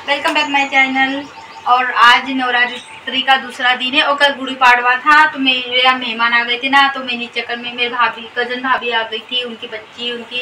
Welcome back my channel. और आज नवरात्रि का दूसरा दिन है और कल गुड़ी पाड़वा था, तो मेरे यहाँ मेहमान आ गए थे ना, तो मैंने चक्कर में मेरे कज़न भाभी आ गई थी, उनकी बच्ची, उनकी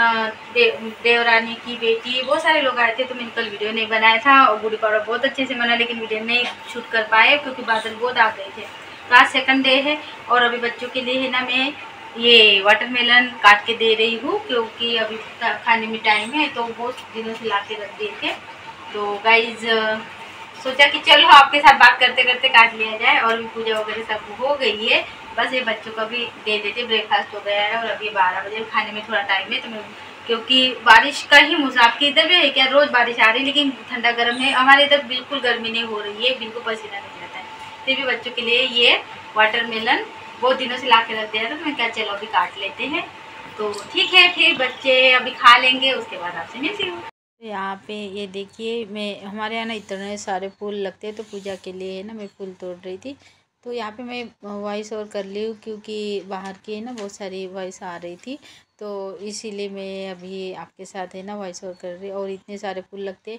देवरानी की बेटी, बहुत सारे लोग आए थे। तो मैंने कल वीडियो नहीं बनाया था और गुड़ी पाड़वा बहुत अच्छे से मना, लेकिन वीडियो नहीं शूट कर पाए क्योंकि बादल बहुत आ गए थे। तो आज सेकंड डे है और अभी बच्चों के लिए है ना, मैं ये वाटरमेलन काट के दे रही हूँ क्योंकि अभी खाने में टाइम है, तो बहुत दिनों से ला के रख दिए थे। तो गाइज सोचा कि चलो आपके साथ बात करते करते काट लिया जाए। और भी पूजा वगैरह सब हो गई है, बस ये बच्चों को भी दे देते, ब्रेकफास्ट हो गया है और अभी 12 बजे, खाने में थोड़ा टाइम है। तो मैं क्योंकि बारिश का ही मौसम, आपकी इधर भी है क्या? रोज़ बारिश आ रही है लेकिन ठंडा गर्म है, हमारे इधर बिल्कुल गर्मी नहीं हो रही है, बिल्कुल पसीना नहीं आता है। फिर भी बच्चों के लिए ये वाटरमेलन बहुत दिनों से ला के रख दिया था, तो मैं क्या चलो अभी काट लेते हैं। तो ठीक है, फिर बच्चे अभी खा लेंगे, उसके बाद आपसे मिलती हूँ। यहाँ पे ये देखिए, मैं हमारे यहाँ ना इतने सारे फूल लगते हैं, तो पूजा के लिए है ना मैं फूल तोड़ रही थी। तो यहाँ पे मैं वॉइस ओवर कर ली हूँ क्योंकि बाहर की है ना बहुत सारी वॉइस आ रही थी, तो इसीलिए मैं अभी आपके साथ है ना वॉइस ओवर कर रही। और इतने सारे फूल लगते,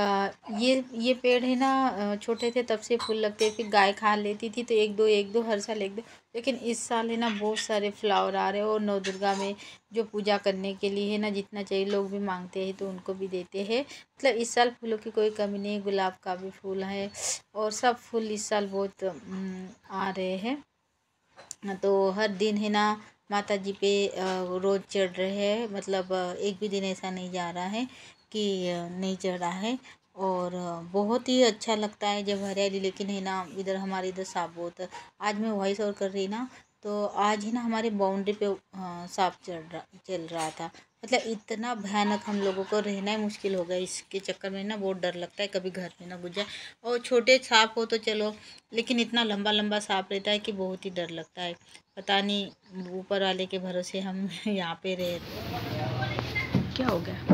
ये पेड़ है ना छोटे थे तब से फूल लगते, फिर गाय खा लेती थी, तो एक दो हर साल एक दो, लेकिन इस साल है ना बहुत सारे फ्लावर आ रहे हैं। और नौ दुर्गा में जो पूजा करने के लिए है ना जितना चाहिए लोग भी मांगते हैं तो उनको भी देते हैं। मतलब इस साल फूलों की कोई कमी नहीं, गुलाब का भी फूल है और सब फूल इस साल बहुत आ रहे हैं। तो हर दिन है ना माता जी पे रोज़ चढ़ रहे हैं, मतलब एक भी दिन ऐसा नहीं जा रहा है कि नहीं चढ़ा है। और बहुत ही अच्छा लगता है जब हरियाली, लेकिन है ना इधर हमारे इधर सांप बहुत, आज मैं वॉइस ओवर कर रही ना, तो आज है ना हमारी बाउंड्री पे सांप चल रहा था। मतलब इतना भयानक, हम लोगों को रहना ही मुश्किल हो गया इसके चक्कर में ना, बहुत डर लगता है कभी घर में ना घुस जाए। और छोटे सांप हो तो चलो, लेकिन इतना लंबा लंबा सांप रहता है कि बहुत ही डर लगता है। पता नहीं ऊपर वाले के भरोसे हम यहाँ पे रहे। क्या हो गया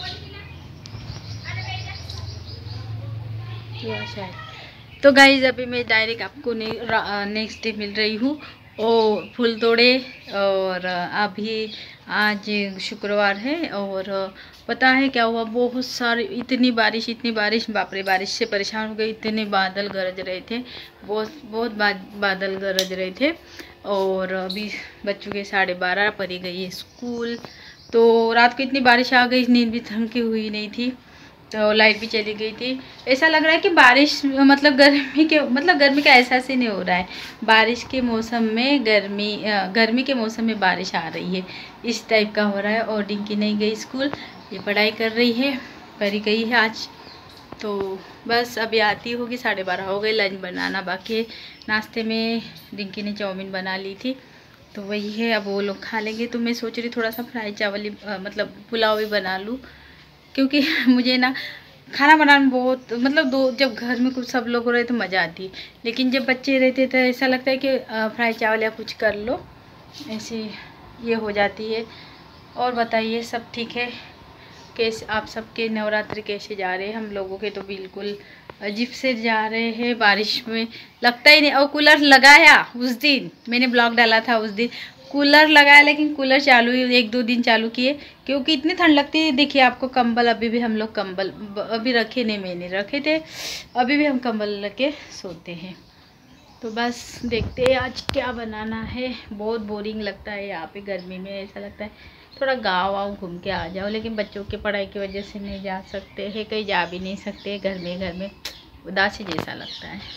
शायद। तो गाइज अभी मैं डायरेक्ट आपको नेक्स्ट डे मिल रही हूँ। और फूल तोड़े, और अभी आज शुक्रवार है और पता है क्या हुआ, बहुत सारी इतनी बारिश, बाप रे, बारिश से परेशान हो गई। इतने बादल गरज रहे थे, बहुत बादल गरज रहे थे। और अभी बच्चों के 12:30 पर ही गई है स्कूल। तो रात को इतनी बारिश आ गई, नींद भी थमकी हुई नहीं थी, तो लाइट भी चली गई थी। ऐसा लग रहा है कि बारिश मतलब गर्मी का एहसास ही नहीं हो रहा है। बारिश के मौसम में गर्मी के मौसम में बारिश आ रही है, इस टाइप का हो रहा है। और डिंकी नहीं गई स्कूल, ये पढ़ाई कर रही है, परी गई है आज। तो बस अभी आती होगी, 12:30 हो गए, लंच बनाना बाकी है। नाश्ते में डिंकी ने चाउमीन बना ली थी, तो वही है, अब वो लोग खा लेंगे। तो मैं सोच रही थोड़ा सा फ्राई चावल मतलब पुलाव भी बना लूँ, क्योंकि मुझे ना खाना बनाना बहुत, मतलब जब घर में कुछ सब लोग हो रहे तो मज़ा आती है, लेकिन जब बच्चे रहते तो ऐसा लगता है कि फ्राई चावल या कुछ कर लो, ऐसे ये हो जाती है। और बताइए सब ठीक है? कैसे आप सबके नवरात्रि कैसे जा रहे हैं? हम लोगों के तो बिल्कुल अजीब से जा रहे हैं, बारिश में लगता ही नहीं। और कूलर लगाया उस दिन, मैंने ब्लॉग डाला था उस दिन, कूलर लगाया, लेकिन कूलर चालू ही 1-2 दिन चालू किए क्योंकि इतनी ठंड लगती है। देखिए आपको कंबल, अभी भी हम लोग कंबल अभी रखे नहीं, मैंने रखे थे, अभी भी हम कंबल लेके सोते हैं। तो बस देखते हैं आज क्या बनाना है। बहुत बोरिंग लगता है यहाँ पे गर्मी में, ऐसा लगता है थोड़ा गाँव घूम के आ जाओ, लेकिन बच्चों की पढ़ाई की वजह से नहीं जा सकते हैं, कहीं जा भी नहीं सकते, घर में उदासी जैसा लगता है।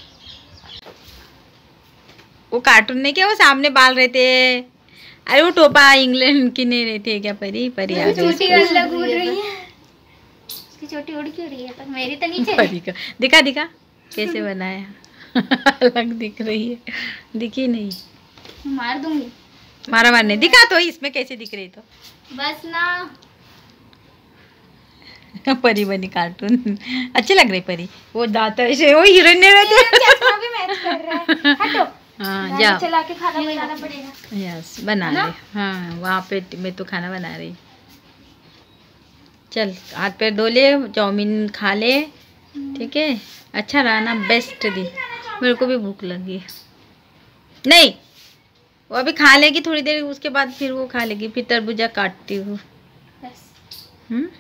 वो कार्टून नहीं, क्या वो सामने बाल रहते, अरे वो टोपा इंग्लैंड की नहीं रहती है क्या? परी आ गई, छोटी उड़ क्यों रही है? पर मेरी तो नीचे परी का दिखा कैसे बनाया अलग दिख रही है, दिखी नहीं, मार दूंगी। मारा मारने दिखा तो इसमें कैसे दिख रही? तो बस ना परी बनी कार्टून, अच्छी लग रही परी, वो दांत ऐसे, वो हीरोइन ने रहते भी मैच कर रहा है। हटो। हाँ जाओ, चला के खाना बनाना पड़ेगा। यस बना ले। हाँ वहाँ पे मैं तो खाना बना रही, चल हाथ पैर धो ले, चाउमीन खा ले, ठीक है? अच्छा रहा ना, बेस्ट दिन। मेरे को भी भूख लगी, नहीं वो अभी खा लेगी थोड़ी देर, उसके बाद फिर वो खा लेगी, फिर तरबूजा काटती हूँ।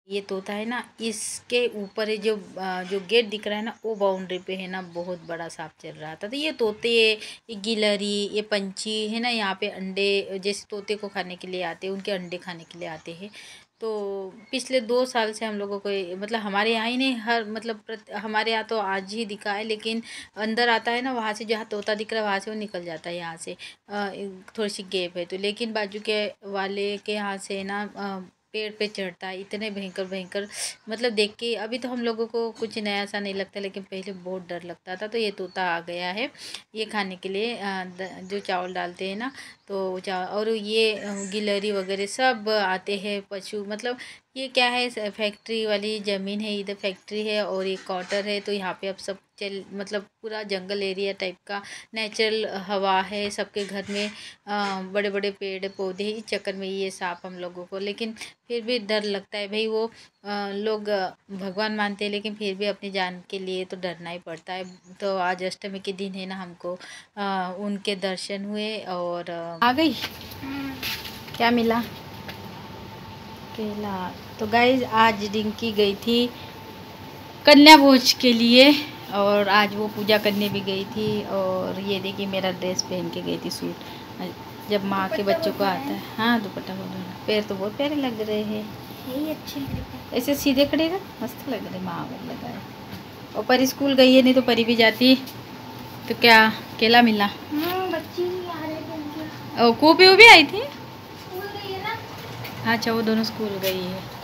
ये तोता है ना, इसके ऊपर है जो जो गेट दिख रहा है ना, वो बाउंड्री पे है ना बहुत बड़ा सांप चल रहा था। तो ये तोते, ये गिलहरी, ये पंछी है ना, यहाँ पे अंडे जैसे तोते को खाने के लिए आते हैं, उनके अंडे खाने के लिए आते हैं। तो पिछले 2 साल से हम लोगों को मतलब हमारे यहाँ ही नहीं, हर मतलब हमारे यहाँ तो आज ही दिखा है, लेकिन अंदर आता है ना, वहाँ से जहाँ तोता दिख रहा है वहाँ से वो निकल जाता है यहाँ से। थोड़ी सी गैप है तो, लेकिन बाजू के वाले के यहाँ से ना पेड़ पे चढ़ता है। इतने भयंकर भयंकर, मतलब देख के अभी तो हम लोगों को कुछ नया सा नहीं लगता, लेकिन पहले बहुत डर लगता था। तो ये तोता आ गया है ये खाने के लिए जो चावल डालते हैं ना, तो और ये गिलहरी वगैरह सब आते हैं, पशु मतलब ये क्या है, फैक्ट्री वाली ज़मीन है, इधर फैक्ट्री है और ये क्वार्टर है। तो यहाँ पे अब सब चल मतलब पूरा जंगल एरिया टाइप का, नेचुरल हवा है सबके घर में, बड़े बड़े पेड़ पौधे, इस चक्कर में ये सांप हम लोगों को, लेकिन फिर भी डर लगता है भाई। वो लोग भगवान मानते हैं, लेकिन फिर भी अपनी जान के लिए तो डरना ही पड़ता है। तो आज अष्टमी के दिन है ना, हमको उनके दर्शन हुए और आ गई। क्या मिला? केला। तो गाइज आज रिंकी गई थी कन्या भोज के लिए, और आज वो पूजा करने भी गई थी। और ये देखिए मेरा ड्रेस पहन के गई थी, सूट, जब माँ के बच्चों को आता है। हाँ दुपट्टा बोलो, पैर तो बहुत प्यारे लग रहे हैं, यही अच्छे लग रहे हैं। ऐसे सीधे खड़े ना मस्त लग रहे, माँ लगा है। और परी स्कूल गई है, नहीं तो परी भी जाती। तो क्या केला मिला? बच्ची आ रहे थे। और कूपी भी आई थी। स्कूल गई है ना। अच्छा वो दोनों स्कूल गई है।